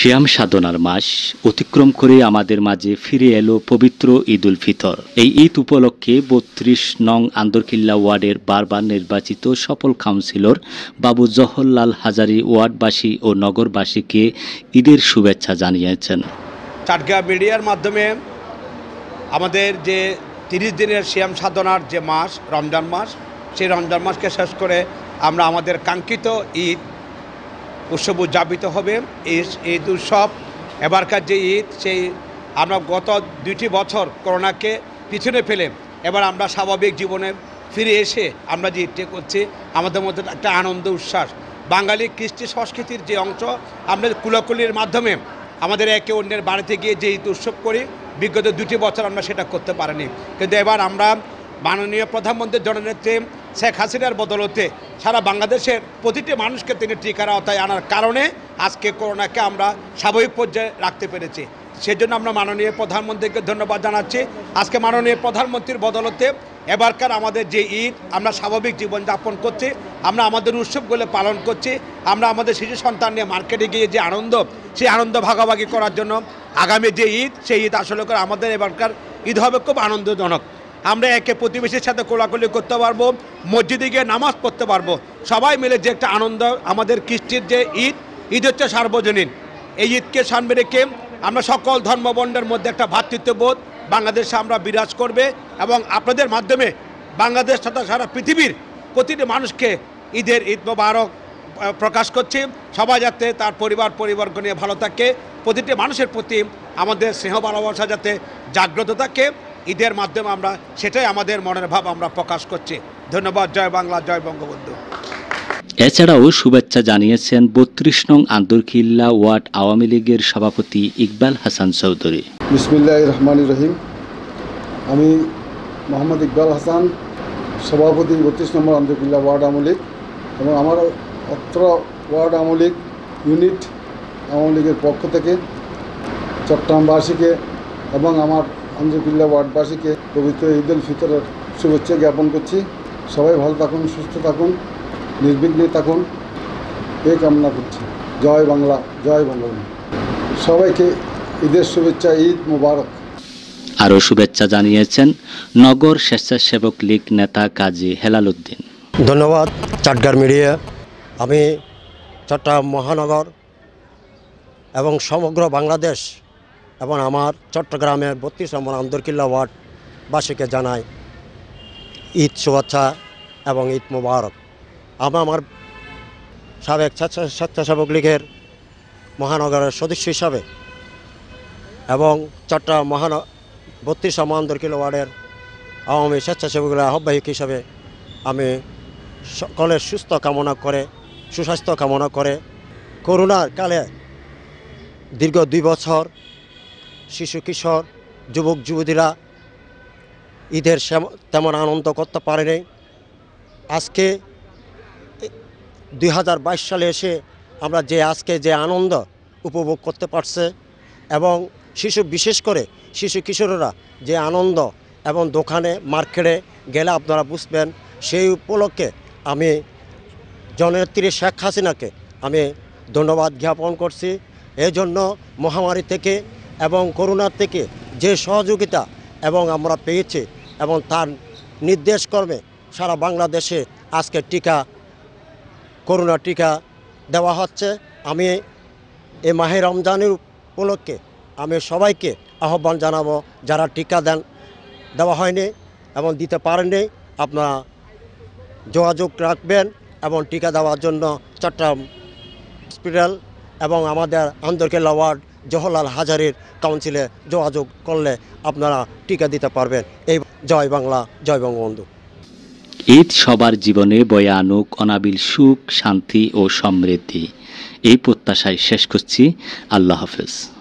শ্যাম সাধনার মাস অতিক্রম করে আমাদের মাঝে ফিরে এলো পবিত্র ঈদ উল ফিতর। এই ঈদ উপলক্ষে ৩২ নং আন্দরকিল্লা ওয়ার্ডের বারবার নির্বাচিত সফল কাউন্সিলর বাবু জওহরলাল হাজারী ওয়ার্ডবাসী ও নগরবাসীকে ঈদের শুভেচ্ছা জানিয়েছেন। চাটগাঁ মিডিয়ার মাধ্যমে আমাদের যে ৩০ দিনের শ্যাম সাধনার যে মাস রমজান মাস, সেই রমজান মাসকে শেষ করে আমরা আমাদের কাঙ্ক্ষিত ঈদ উৎসব উদযাপিত হবে। ঈদ উৎসব এবারকার যে ঈদ, সেই আমরা গত 2টি বছর করোনাকে পিছনে ফেলে এবার আমরা স্বাভাবিক জীবনে ফিরে এসে আমরা যে ঈদটি করছি, আমাদের মধ্যে একটা আনন্দ উচ্ছ্বাস, বাঙালি কৃষ্টি সংস্কৃতির যে অংশ, আমরা কুলাকুলির মাধ্যমে আমাদের একে অন্যের বাড়িতে গিয়ে যে ঈদ উৎসব করি, বিগত 2টি বছর আমরা সেটা করতে পারিনি। কিন্তু এবার আমরা মাননীয় প্রধানমন্ত্রীর জননেত্রী শেখ হাসিনার বদলতে সারা বাংলাদেশের প্রতিটি মানুষকে তিনি টিকার আওতায় আনার কারণে আজকে করোনাকে আমরা স্বাভাবিক পর্যায়ে রাখতে পেরেছি। সেজন্য আমরা মাননীয় প্রধানমন্ত্রীকে ধন্যবাদ জানাচ্ছি। আজকে মাননীয় প্রধানমন্ত্রীর বদলতে এবারকার আমাদের যে ঈদ, আমরা স্বাভাবিক জীবনযাপন করছি, আমরা আমাদের উৎসবগুলো পালন করছি, আমরা আমাদের শিশু সন্তান নিয়ে মার্কেটে গিয়ে যে আনন্দ, সেই আনন্দ ভাগাভাগি করার জন্য আগামী যে ঈদ, সেই ঈদ আসলে করে আমাদের এবারকার ঈদ হবে খুব আনন্দজনক। আমরা একে প্রতিবেশীর সাথে কোলাকুলি করতে পারবো, মসজিদে গিয়ে নামাজ পড়তে পারবো, সবাই মিলে যে একটা আনন্দ। আমাদের কৃষ্টির যে ঈদ হচ্ছে সার্বজনীন। এই ঈদকে সামনে রেখে আমরা সকল ধর্মবর্ণের মধ্যে একটা ভ্রাতৃত্ববোধ বাংলাদেশে আমরা বিরাজ করবে এবং আপনাদের মাধ্যমে বাংলাদেশ তথা সারা পৃথিবীর প্রতিটি মানুষকে ঈদ মোবারক প্রকাশ করছি। সবাই যাতে তার পরিবারকে নিয়ে ভালো থাকে, প্রতিটি মানুষের প্রতি আমাদের স্নেহ ভালোবাসা যাতে জাগ্রত থাকে, ঈদের মাধ্যমে আমরা সেটাই আমাদের মনের ভাব আমরা প্রকাশ করছি। ধন্যবাদ। জয় বাংলা, জয় বঙ্গবন্ধু। এছাড়াও শুভেচ্ছা জানিয়েছেন ৩২ নং আন্দরকিল্লা ওয়ার্ড আওয়ামী লীগের সভাপতি ইকবাল হাসান চৌধুরী। বিসমিল্লাহির রহমানির রহিম। আমি মোহাম্মদ ইকবাল হাসান, সভাপতি ৩২ নম্বর আন্দরকিল্লা ওয়ার্ড আওয়ামী লীগ, এবং আমার অত্র ওয়ার্ড আওয়ামী লীগ ইউনিট আওয়ামী লীগের পক্ষ থেকে চট্টগ্রামবাসীকে এবং আমার আন্দরকিল্লা ওয়ার্ডবাসীকে পবিত্র ঈদ উল ফিতরের শুভেচ্ছা জ্ঞাপন করছি। সবাই ভালো থাকুন, সুস্থ থাকুন, নির্বিঘ্নে থাকুন, এই কামনা করছি। জয় বাংলা, জয় বঙ্গবন্ধু। সবাইকে ঈদের শুভেচ্ছা, ঈদ মুবারক। আরও শুভেচ্ছা জানিয়েছেন নগর স্বেচ্ছাসেবক লীগ নেতা কাজী হেলাল উদ্দিন। ধন্যবাদ চাটগার মিডিয়া। আমি চট্টগ্রাম মহানগর এবং সমগ্র বাংলাদেশ এবং আমার চট্টগ্রামের ৩২ নম্বর আন্দরকিল্লা ওয়ার্ডবাসীকে জানাই ঈদ শুভেচ্ছা এবং ঈদ মোবারক। আমার সাবেক স্বেচ্ছাসেবক লীগের মহানগরের সদস্য হিসাবে এবং চট্টগ্রাম ৩২ নম্বর আন্দরকিল্লা ওয়ার্ডের আওয়ামী স্বেচ্ছাসেবকের আহ্বায়ক হিসাবে আমি সকলের সুস্বাস্থ্য কামনা করে করোনার কালে দীর্ঘ 2 বছর শিশু কিশোর যুবক যুবতীরা ঈদের তেমন আনন্দ করতে পারেনি। আজকে 2022 সালে এসে আমরা আজকে যে আনন্দ উপভোগ করতে পারছে এবং বিশেষ করে শিশু কিশোররা যে আনন্দ এবং দোকানে মার্কেটে গেলে আপনারা বুঝবেন, সেই উপলক্ষে আমি জননেত্রী শেখ হাসিনাকে আমি ধন্যবাদ জ্ঞাপন করছি। এজন্য মহামারী থেকে এবং করোনা থেকে যে সহযোগিতা এবং আমরা পেয়েছি এবং তার নির্দেশ কর্মে সারা বাংলাদেশে আজকে করোনা টিকা দেওয়া হচ্ছে। আমি এই মাহে রমজানের উপলক্ষে আমি সবাইকে আহ্বান জানাবো, যারা টিকা দেওয়া হয়নি এবং দিতে পারেননি, আপনারা যোগাযোগ রাখবেন এবং টিকা দেওয়ার জন্য চট্টগ্রাম হসপিটাল এবং আমাদের আন্দরকিল্লা ওয়ার্ড জওহরলাল হাজারীর কাউন্সিলে যোগাযোগ করলে আপনারা টিকা দিতে পারবেন। এই জয় বাংলা, জয় বঙ্গবন্ধু। ঈদ সবার জীবনে বয়ে আনুক অনাবিল সুখ, শান্তি ও সমৃদ্ধি, এই প্রত্যাশায় শেষ করছি। আল্লাহ হাফেজ।